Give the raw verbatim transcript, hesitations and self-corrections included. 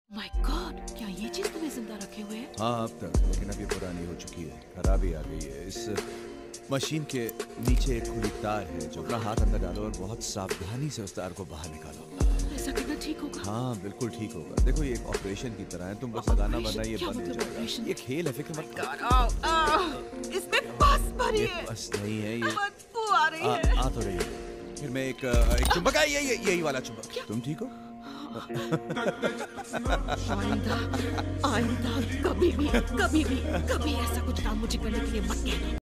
My God, क्या ये चीज तुम्हें जिंदा रखे हुए है? हाँ अब तक, लेकिन अब ये पुरानी हो चुकी है, खराबी आ गई है। इस मशीन के नीचे एक खुली तार है, जो अपना हाथ अंदर डालो और बहुत सावधानी से उस तार को बाहर निकालो। ऐसा करना ठीक होगा? हाँ बिल्कुल ठीक होगा। देखो ये एक ऑपरेशन की तरह है, तुम बस लगाना वरना ये बंद हो मतलब जाएगा। ये खेल है, फिक्र मत करो। इसमें बस भरी है। ये बस नहीं है, ये बदबू आ रही आ, है। आ तो रही है। फिर मैं एक एक चुंबक, यही यही यही वाला चुंबक। तुम ठीक हो? आइंदा आइंदा कभी भी कभी भी कभी ऐसा कुछ काम मुझे करने के लिए मत कहना।